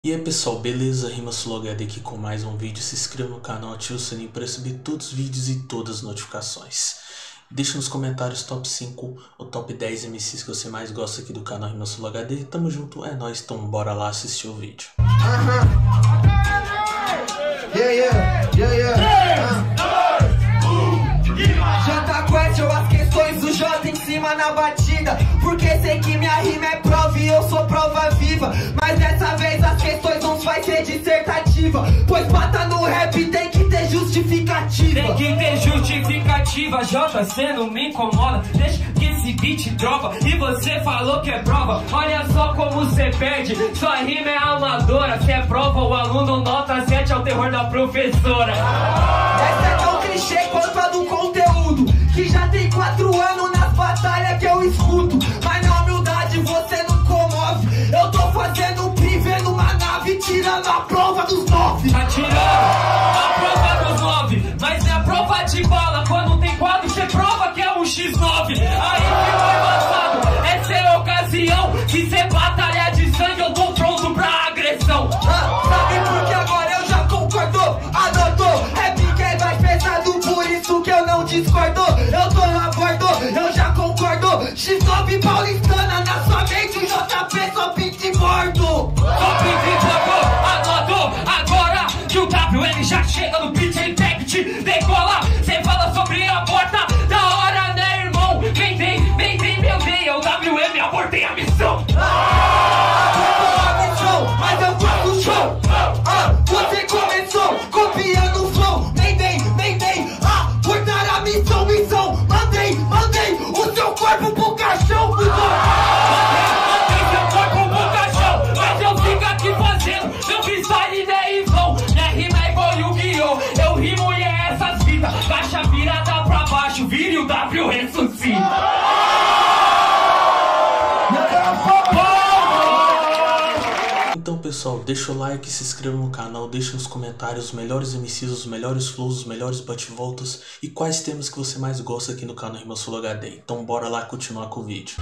E aí pessoal, beleza? RimaSoloHD aqui com mais um vídeo. Se inscreva no canal, ative o sininho para receber todos os vídeos e todas as notificações. Deixa nos comentários top 5 ou top 10 MCs que você mais gosta aqui do canal RimaSoloHD. Tamo junto, é nóis, então bora lá assistir o vídeo. Jota Quest ou as questões do Jota em cima na batida. Porque sei que minha rima é prova e eu sou prova viva. Mas dessa vez as questões não vai ser dissertativa. Pois bata no rap tem que ter justificativa. Tem que ter justificativa, Jota, cê não me incomoda. Deixa que esse beat dropa e você falou que é prova. Olha só como cê perde, sua rima é amadora. Se é prova, o aluno nota 7 é o terror da professora. Essa é tão clichê quanto a do conteúdo, que já tem 4 anos nas batalhas que eu escuto. Mas na humildade você não comove. Eu tô fazendo um privê numa nave, tirando a prova dos 9. Tá tirando a prova dos 9, mas é a prova de bala. Quando tem quadro, você prova que é um X9. Aí ficou embaçado, essa é a ocasião que cê batalha de sangue, eu tô pronto pra agressão. Sabe por que agora eu já concordou? Adotou, rap que é mais pesado, por isso que eu não discordo. Eu tô na bordo, eu já concordo. X9 paulistana na sua mente, o JP só pinte morto. Só pinte morto, anotou. Agora que o WM já chega no pitch impact, decola. Cê fala sobre a porta da hora, né, irmão? Vem, meu bem, é o WM, abortei a missão. Mas eu faço show. Você começou copiando o flow. Vem, abortar a missão. Mandei o seu corpo pro caixão, Mandei seu corpo pro caixão, mas eu fico aqui fazendo meu freestyle, né, Ivão? Minha rima é igual Yu-Gi-Oh! Eu rimo e é essas fitas. Caixa virada pra baixo, vira e o W ressuscita. Então pessoal, deixa o like, se inscreva no canal, deixa nos comentários os melhores MCs, os melhores flows, os melhores bate-voltas e quais temas que você mais gosta aqui no canal RimaSoloHD. Então bora lá continuar com o vídeo.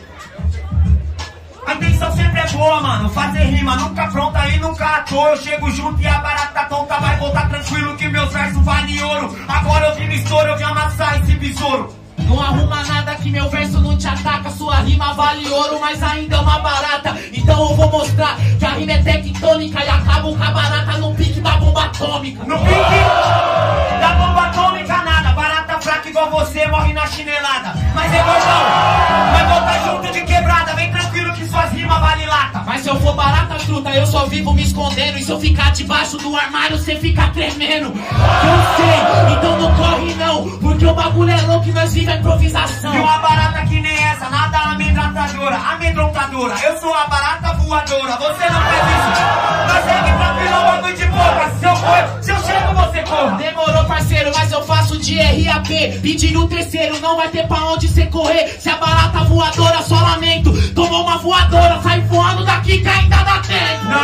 A intenção sempre é boa, mano, fazer rima nunca pronta e nunca à toa. Eu chego junto e a barata tonta vai voltar tranquilo que meus versos valem ouro. Agora eu vi no estouro, eu vim amassar esse besouro. Não arruma nada que meu verso não te ataca. Sua rima vale ouro, mas ainda é uma barata. Então eu vou mostrar que a rima é tectônica e acabo com a barata no pique da bomba atômica. No pique da bomba atômica nada, barata fraca igual você morre na chinelada. Mas é gordão, vai voltar junto de quebrada. Vem tranquilo que suas rimas vale lata. Mas se eu for barata truta, eu só vivo me escondendo. E se eu ficar debaixo do armário, cê fica tremendo. Eu sei, então não corre não, porque o bagulho é louco e nós vive a improvisação. E uma barata que nem essa, nada amedrontadora. Eu sou a barata voadora, você não faz isso. Mas segue tranquilo, é um bagulho de boca. Se eu chego, você corra. Demorou, parceiro, mas eu faço de RAP. Pedindo o terceiro, não vai ter pra onde cê correr. Se a barata voadora, só lamento. Tomou uma voadora, sai voando daqui que ainda dá tempo. Não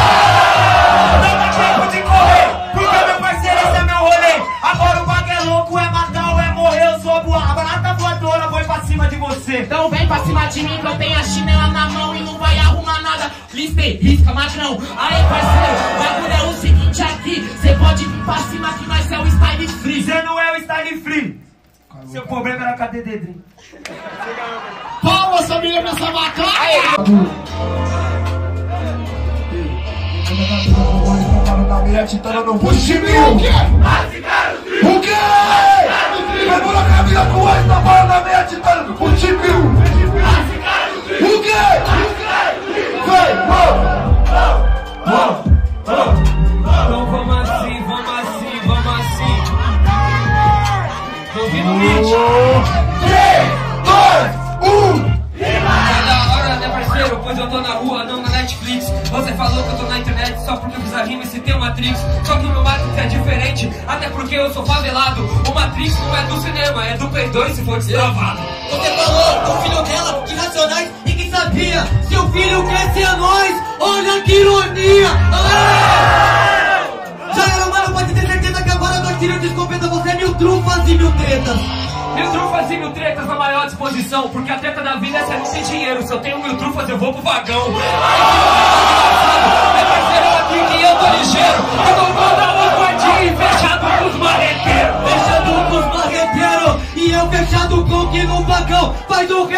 dá tempo de correr, porque meu parceiro, esse é meu rolê. Agora o bagulho é louco, é matar ou é morrer. Eu sou a barata voadora, vou pra cima de você. Então vem pra cima de mim que eu tenho a chinela na mão e não vai arrumar nada. Listei, risca, magrão. Aí, parceiro, o bagulho é o seguinte aqui. Cê pode vir pra cima que nós é o style free. Você não é o style free. Seu problema era cadê Dedrim? Palmas, família, pra essa batalha! No push mil. O quê? Pegou na camisa com o na bola na meia titana no push mil. O quê? Vem, Então vamos assim. Tô ouvindo o beat. 3, 2, 1. Tá da hora, né, parceiro? Pois eu tô na rua, não na Netflix. Você falou que eu tô na internet só porque eu fiz a rima e citei o Matrix. Só que o meu Matrix é diferente, até porque eu sou favelado. O Matrix não é do cinema, é do Play 2 se for destravado. Você falou do filho dela, que Racionais, ninguém sabia. Seu filho quer ser nós, olha que ironia. Já era, mano, pode ter certeza que agora nós tiramos de escopeta. Você é mil trufas e mil tretas. Mil trufas e mil tretas na maior disposição, porque a treta da vida é se eu não tem dinheiro. Se eu tenho mil trufas eu vou pro vagão. Ai, que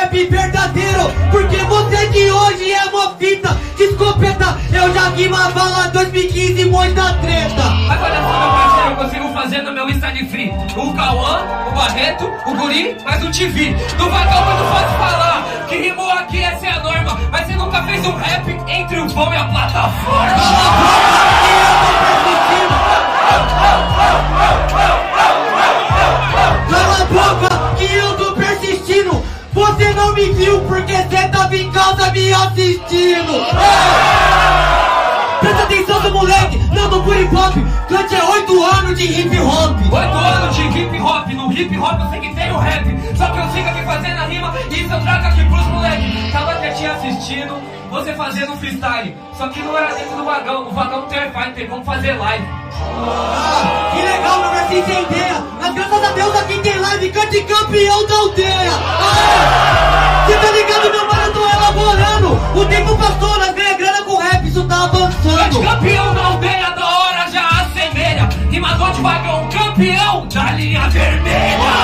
rap verdadeiro, porque você de hoje é uma fita de escopeta. Eu já rimava lá 2015, muita treta. Agora só, meu parceiro, eu consigo fazer no meu Instagram free. O Cauã, o Barreto, o Guri, mas o TV. Do vagão muito fácil falar, que rimou aqui, essa é a norma. Mas você nunca fez um rap entre o pão e a plataforma. Cala a boca que eu tô persistindo. Você não me viu porque cê tava em casa me assistindo. Presta atenção, seu moleque, não tô por hip hop. Cante é 8 anos de hip hop. 8 anos de hip hop, no hip hop eu sei que tem o rap. Só que eu sigo aqui fazendo a rima e isso eu trago aqui pros moleques. Tava quietinho assistindo, você fazendo freestyle. Só que não era dentro do vagão, no vagão tem Wi-Fi, tem como fazer live. Que legal, meu versinho sem ideia. Mas graças a Deus aqui tem live, cante campeão da aldeia. Cê tá ligado, meu mano, eu tô elaborando. O tempo passou, nós ganha grana com rap, isso tá avançando. Cante campeão da aldeia, da hora já assemelha. Rimador de vagão, campeão da linha vermelha.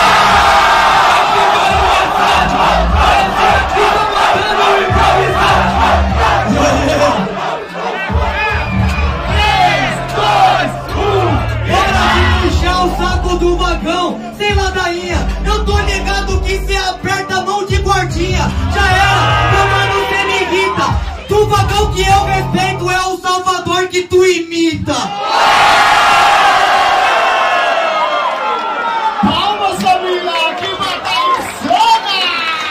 O saco do vagão, sem ladainha. Eu tô ligado que cê aperta a mão de guardinha. Já era, meu mano, cê me irrita. Do vagão que eu respeito é o Salvador que tu imita. Palmas, família, que batalha!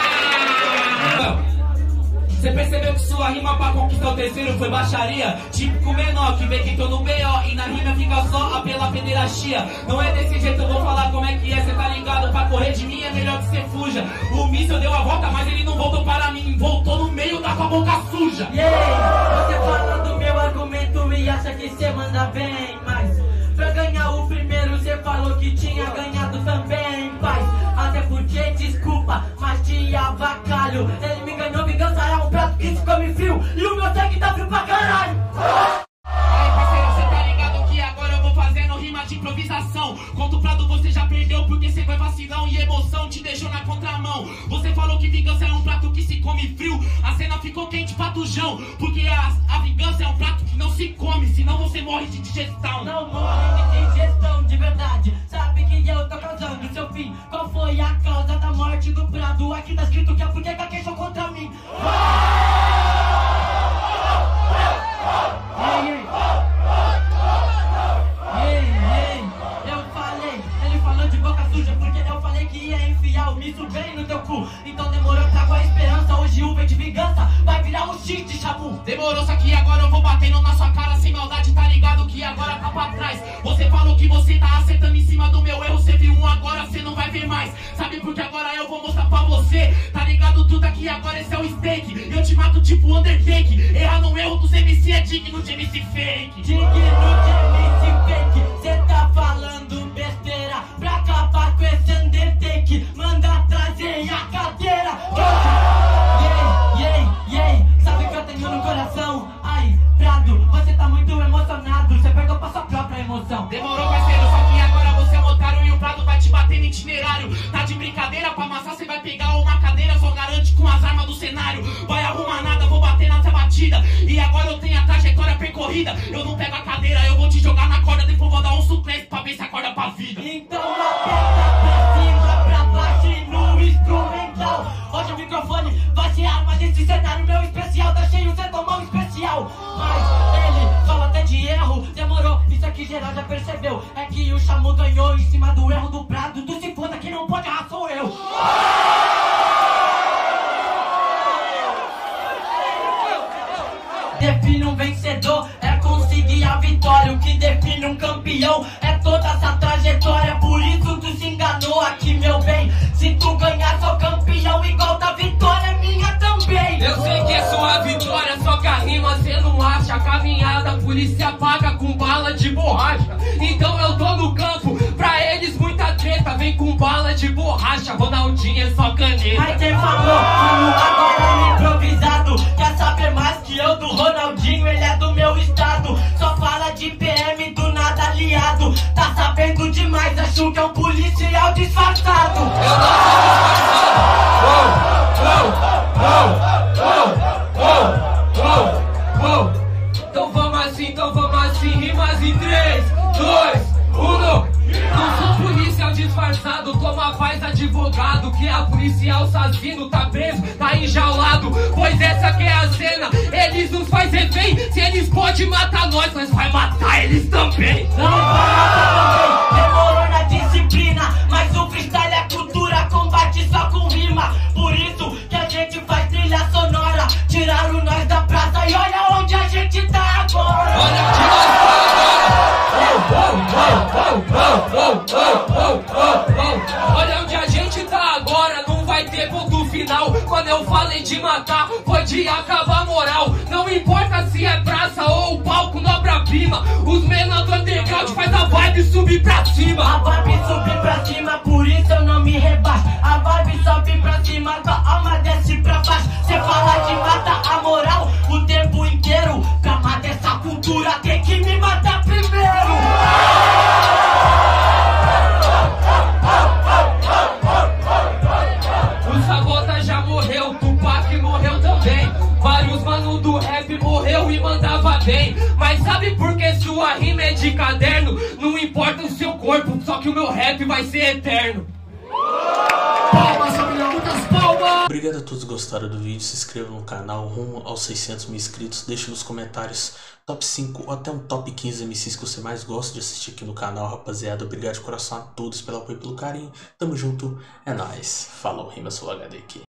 Você percebeu que sua rima pra conquistar o terceiro foi baixaria? Típico menor que vê que tô no B.O. e na rima fica só a pela pederastia. Não é desse jeito, eu vou falar como é que é, cê tá ligado? Pra correr de mim é melhor que cê fuja. O míssil deu a volta, mas ele não voltou para mim, voltou no meio da com a boca suja. Yeah, você fala do meu argumento e acha que cê manda bem, mas pra ganhar o primeiro cê falou que tinha ganhado também, paz. Até porque, desculpa, mas te avacalho. Ele me ganhou, vingança é um prato que se come frio e o meu sangue tá frio pra caralho. Aí, parceiro, cê tá ligado que agora eu vou fazendo rima de improvisação. Contra o Prado você já perdeu porque cê foi vacilão e emoção te deixou na contramão. Você falou que vingança é um prato que se come frio, a cena ficou quente pra tujão. Porque a vingança é um prato que não se come, senão você morre de digestão. Não morre de digestão, de verdade. Sabe que eu tô causando seu fim. Qual foi a causa da morte do Prado? Aqui tá escrito que a porque queixou contra mim. Eu falei, ele falou de boca suja porque eu falei que ia enfiar o misto bem no teu cu. Então demorou, trago a esperança, hoje o vem de vingança vai virar um X de chabu. Demorou, só que agora eu vou batendo na sua cara sem maldade, tá ligado que agora tá pra trás. Você falou que você tá acertando em cima do meu erro, você viu um agora, você não vai ver mais. Sabe por que agora eu vou mostrar pra você? Tá ligado tudo aqui, agora esse é o steak. Eu te mato tipo Undertake, errar no erro dos MC é digno de MC fake. Digno de MC fake, cê tá falando besteira. Pra acabar com esse Undertake, manda trazer a cadeira. Sabe que eu tenho no coração? Ai, Prado, você tá muito emocionado, você perdeu pra sua própria emoção. Demorou, parceiro, só que agora você é um otário e o Prado vai te bater no itinerário. Tá de brincadeira, pra amassar você vai pegar uma cadeira, só garante com as armas do cenário. Vai arrumar nada, vou bater nessa batida. E agora eu tenho a trajetória percorrida. Eu não pego a cadeira, eu vou te jogar na corda, depois vou dar um suplente pra ver se acorda pra vida. Então aperta pra cima, pra baixo e no instrumental. Hoje o microfone vai ser arma desse cenário meu especial. Tá cheio, cê tomou um especial. Mas ele fala até de erro, demorou, isso aqui geral já percebeu. É que o Chamu ganhou em cima do erro do Prado. Tu se foda que não pode, sou eu. Define um vencedor, é conseguir a vitória. O que define um campeão é toda essa trajetória. Por isso tu se enganou aqui, meu bem. Se tu ganhar, sou campeão igual da vitória, é minha também. Eu sei que é sua vitória, só que a rima cê não acha. A caminhada a polícia paga com bala de borracha. Então eu tô no campo, pra eles muita treta. Vem com bala de borracha, Ronaldinho é só caneta. Mas quem falou, agora no improvisado, quer saber mais que eu do Ronaldinho, ele é do meu estado. Só fala de PM do nada aliado. Tá sabendo demais, acho que é um policial disfarçado. Eu não sou disfarçado. Então vamos assim, rimas em 3, 2, 1. Não sou policial disfarçado, toma paz advogado, que a policial assassino tá preso, tá enjaulado. Pois essa que é a cena, eles nos faz refém. Se eles podem matar nós vai matar eles também. Não vai matar também, demorou na disciplina. Mas o freestyle é cultura, combate só com rima. Por isso que a gente faz trilha sonora. Tiraram nós da praça e olha onde a gente tá agora. Olha onde nós Olha onde a gente tá agora, não vai ter ponto final. Quando eu falei de matar, foi de acabar a moral. Não importa se é praça ou palco, obra-prima. Os menores do underground faz a vibe subir pra cima. A vibe subir pra cima, por isso eu não me rebaixo. A vibe sobe pra cima, tua alma desce pra baixo. Cê fala de matar a moral o tempo inteiro. Pra matar essa cultura tem que me matar primeiro. O Sabota já morreu, Tupac morreu também. Vários manos do rap morreu e mandava bem. Mas sabe por que sua rima é de caderno? Não importa o seu corpo, só que o meu rap vai ser eterno. Palmas, família, muitas palmas! Obrigado a todos que gostaram do vídeo, se inscrevam no canal rumo aos 600 mil inscritos, deixe nos comentários top 5 ou até um top 15 MCs que você mais gosta de assistir aqui no canal, rapaziada. Obrigado de coração a todos pelo apoio e pelo carinho, tamo junto, é nóis, falou, Rima Sul HD aqui.